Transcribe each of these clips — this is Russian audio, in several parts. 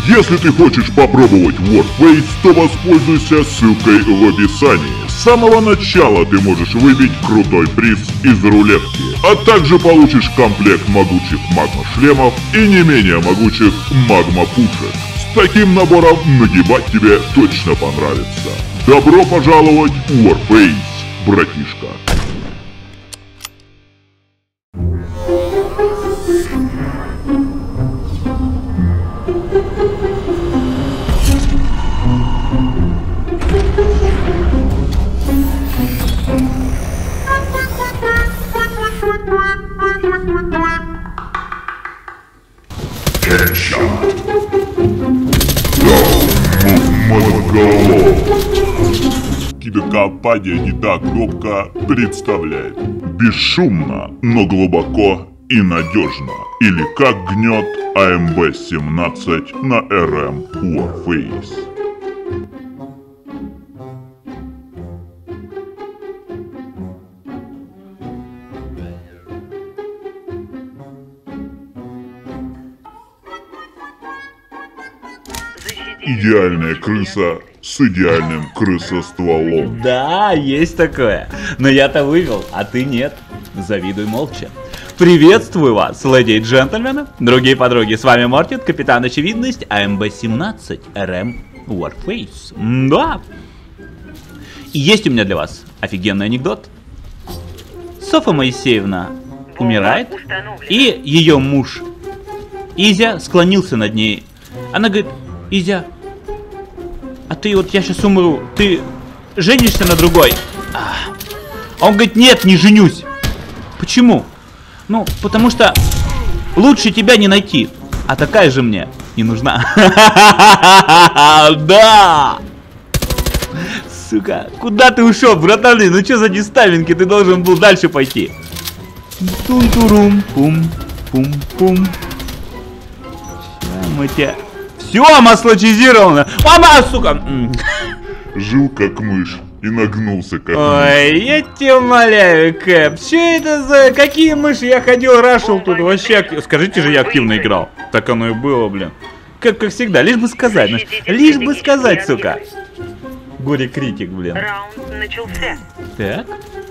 Если ты хочешь попробовать Warface, то воспользуйся ссылкой в описании. С самого начала ты можешь выбить крутой приз из рулетки, а также получишь комплект могучих магма-шлемов и не менее могучих магма-пушек. С таким набором нагибать тебе точно понравится. Добро пожаловать в Warface, братишка. Кинокомпания «Не та кнопка» представляет бесшумно, но глубоко и надежно. Или как гнет АМБ-17 на РМ Warface. Идеальная крыса с идеальным крысостволом. Да, есть такое. Но я-то вывел, а ты нет. Завидуй молча. Приветствую вас, леди и джентльмены, другие подруги. С вами Мортид, капитан Очевидность, АМБ-17, РМ Warface. Да. И есть у меня для вас офигенный анекдот. Софа Моисеевна умирает, и ее муж Изя склонился над ней. Она говорит: Изя, а ты вот, я сейчас умру, ты женишься на другой? А он говорит: нет, не женюсь. Почему? Ну, потому что лучше тебя не найти, а такая же мне не нужна. Да! Сука, куда ты ушел, братан? Ну что за дистайминги? Ты должен был дальше пойти. Тун-турум, пум-пум-пум. Сейчас мы тебя... Все, маслочизировано. Мама, сука. Жил как мышь и нагнулся как мышь. Ой, я тебя умоляю, Кэп. Что это за... Какие мыши? Я ходил, рашил тут вообще. Скажите же, я активно играл. Так оно и было, блин. Как всегда. Лишь бы сказать. Лишь бы сказать, сука. Горе-критик, блин. Раунд начался. Так.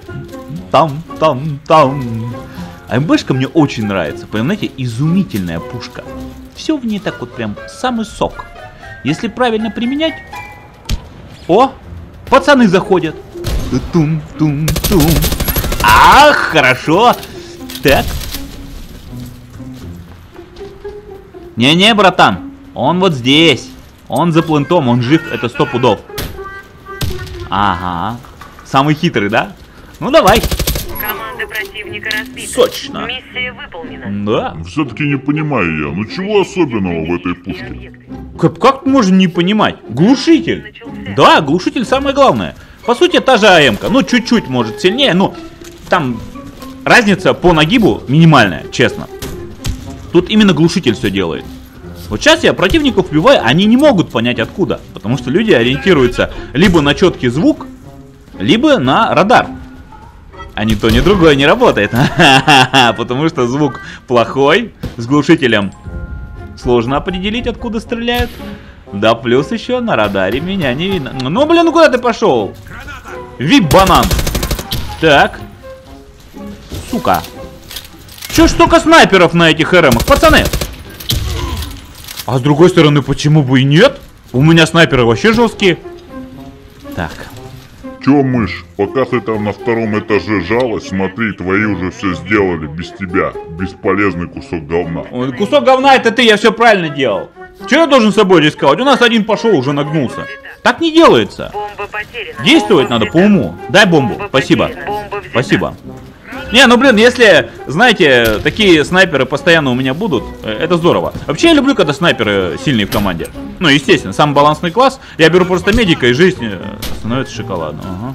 Там. АМБшка мне очень нравится. Понимаете, изумительная пушка. Все в ней так вот прям самый сок. Если правильно применять... О! Пацаны заходят. Тум-тум-тум. Ах, хорошо. Так. Не-не, братан. Он вот здесь. Он за плентом, он жив, это 100 пудов. Ага. Самый хитрый, да? Ну давай. Команда противника разбита. Сочно. Миссия выполнена. Да. Все-таки не понимаю я, ну чего особенного в этой пушке? Как можно не понимать? Глушитель. Да, глушитель самое главное. По сути, та же АМ-ка. Ну, чуть-чуть, может, сильнее. Ну, там разница по нагибу минимальная, честно. Тут именно глушитель все делает. Вот сейчас я противников убиваю, они не могут понять откуда. Потому что люди ориентируются либо на четкий звук, либо на радар. А ни то, ни другое не работает. Потому что звук плохой. С глушителем сложно определить, откуда стреляют. Да плюс еще на радаре меня не видно. Ну блин, ну куда ты пошел? Вип-банан. Так. Сука. Че ж столько снайперов на этих РМах, пацаны? А с другой стороны, почему бы и нет? У меня снайперы вообще жесткие. Так. Че, мышь, пока ты там на втором этаже жалась, смотри, твои уже все сделали без тебя. Бесполезный кусок говна. Ой, кусок говна это ты, я все правильно делал. Че я должен с собой рисковать? У нас один пошел, уже нагнулся. Так не делается. Бомба потеряна. Действовать надо по уму. Дай бомбу. Спасибо. Бомба взята. Спасибо. Не, ну блин, если, знаете, такие снайперы постоянно у меня будут, это здорово. Вообще я люблю, когда снайперы сильные в команде. Ну, естественно, самый балансный класс. Я беру просто медика, и жизнь становится шоколадной. Ага.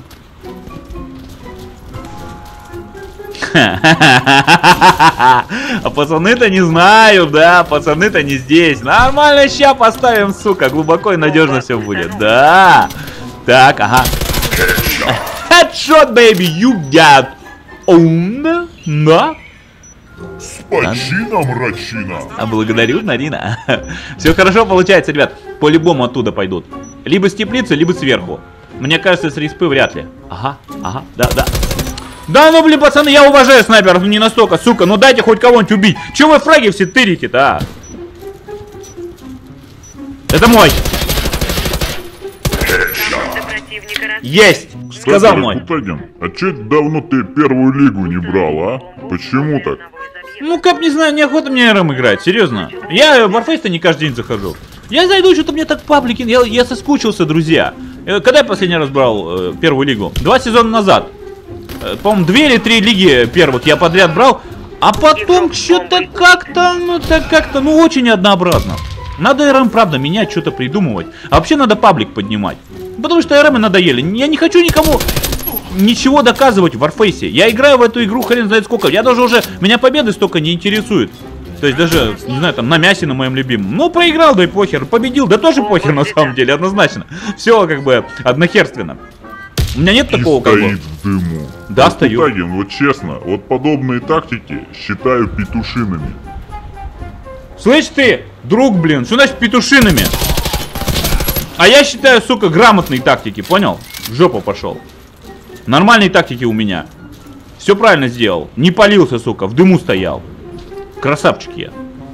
А пацаны-то не знаю, да, пацаны-то не здесь. Нормально, ща поставим, сука, глубоко и надежно все будет. Да. Так, ага. Headshot, baby, you got owned. Да. С почином, Рачина! А благодарю, Нарина. Все хорошо получается, ребят. По-любому оттуда пойдут. Либо с теплицы, либо сверху. Мне кажется, с респы вряд ли. Ага, да. Да ну, блин, пацаны, я уважаю снайперов, ну не настолько, сука. Ну дайте хоть кого-нибудь убить. Чего вы фраги все тырите-то, а? Это мой. Команда противника разбита. Есть! Сказал мой. Ракутагин, а че давно ты первую лигу не брал, а? Почему так? Ну, как не знаю, неохота мне РМ играть, серьезно. Я в Warface-то не каждый день захожу. Я зайду, что-то мне так паблики, я соскучился, друзья. Когда я последний раз брал первую лигу? 2 сезона назад. По-моему, 2 или 3 лиги первых я подряд брал. А потом что-то как-то, ну очень однообразно. Надо РМ, правда, менять, что-то придумывать. А вообще надо паблик поднимать. Потому что РМы надоели. Я не хочу никому ничего доказывать в Warface. Я играю в эту игру хрен знает сколько. Я даже уже, меня победы столько не интересуют. То есть даже, не знаю, там на мясе на моем любимом. Ну, проиграл, да и похер. Победил, да тоже похер на самом деле, однозначно. Все как бы однохерственно. У меня нет такого как бы... Стоит в дыму. Да, стою. Ракутагин, вот честно, вот подобные тактики считаю петушиными. Слышь ты, друг, блин, что значит петушиными? А я считаю, сука, грамотные тактики, понял? В жопу пошел. Нормальные тактики у меня. Все правильно сделал. Не палился, сука, в дыму стоял. Красавчик я.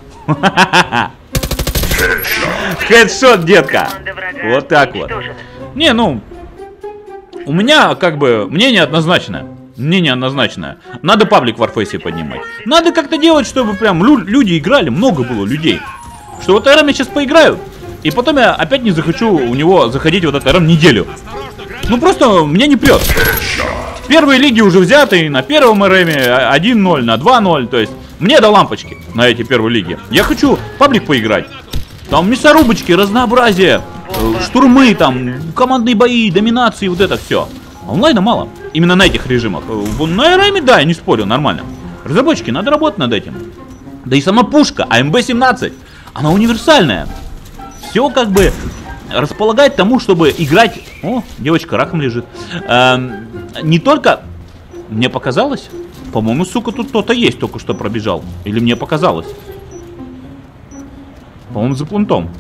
Хедшот, детка. Команда врага Вот так вот. уничтожена. Не, ну, у меня как бы мнение однозначное. Мнение однозначное. Надо паблик в Warface поднимать. Надо как-то делать, чтобы прям люди играли, много было людей. Что вот РМ я сейчас поиграю, и потом я опять не захочу у него заходить вот этот РМ неделю. Ну просто мне не прет. Первые лиги уже взяты на первом РМе 1-0, на 2-0. То есть мне до лампочки на эти первые лиги. Я хочу паблик поиграть. Там мясорубочки, разнообразие, штурмы, там, командные бои, доминации, вот это все. А онлайна мало. Именно на этих режимах. На РМе, да, я не спорю, нормально. Разработчики, надо работать над этим. Да и сама пушка, АМБ-17, она универсальная. Все как бы располагает тому, чтобы играть... О, девочка раком лежит. Не только... Мне показалось? По-моему, сука, тут кто-то есть, только что пробежал. Или мне показалось? По-моему, за плентом.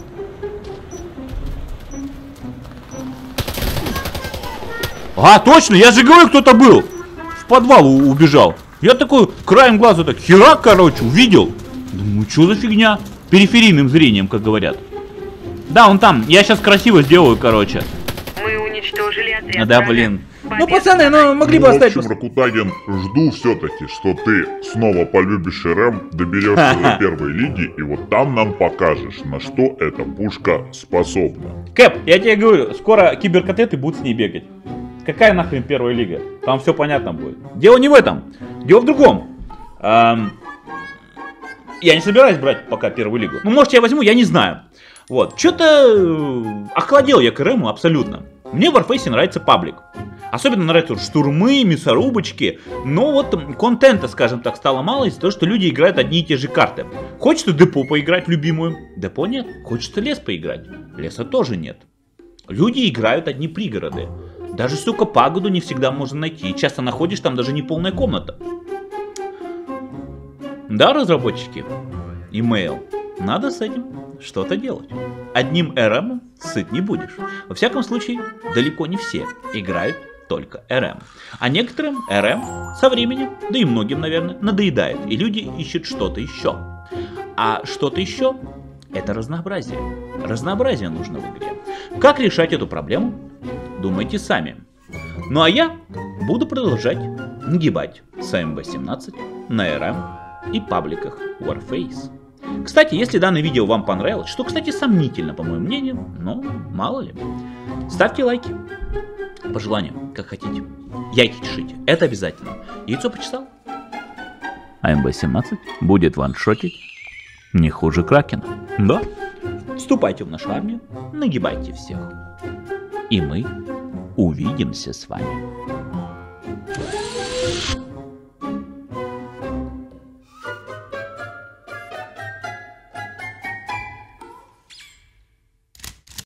А, точно, я же говорю, кто-то был. В подвал убежал. Я такой краем глаза так херак, короче, увидел. Думаю, что за фигня? Периферийным зрением, как говорят. Да, он там. Я сейчас красиво сделаю, короче. Мы уничтожили отряд Да, врага. блин. Ну, Победа пацаны, ну, могли бы В оставить... общем, Ракутагин, жду все-таки, что ты снова полюбишь РМ, доберешься до первой лиги, и вот там нам покажешь, на что эта пушка способна. Кэп, я тебе говорю, скоро киберкатеты будут с ней бегать. Какая нахрен первая лига? Там все понятно будет. Дело не в этом. Дело в другом. Я не собираюсь брать пока первую лигу. Ну, может, я возьму, я не знаю. Вот. Что-то охладел я к РМу абсолютно. Мне в Warface нравится паблик. Особенно нравятся штурмы, мясорубочки. Но вот контента, скажем так, стало мало из-за того, что люди играют одни и те же карты. Хочется депо поиграть любимую. Депо нет. Хочется лес поиграть. Леса тоже нет. Люди играют одни пригороды. Даже, сука, пагоду не всегда можно найти. И часто находишь там даже не полная комната. Да, разработчики? Имейл. Надо с этим что-то делать. Одним РМ сыт не будешь. Во всяком случае, далеко не все играют только РМ. А некоторым РМ со временем, да и многим, наверное, надоедает. И люди ищут что-то еще. А что-то еще — это разнообразие. Разнообразие нужно в игре. Как решать эту проблему? Думайте сами. Ну а я буду продолжать нагибать с АМБ-17 на РМ и пабликах Warface. Кстати, если данное видео вам понравилось, что, кстати, сомнительно, по моему мнению, но мало ли, ставьте лайки. По желанию, как хотите. Яйки чешите, это обязательно. Яйцо почесал? АМБ-17 будет ваншотить не хуже Кракена. Да? Вступайте в нашу армию, нагибайте всех. И мы увидимся с вами.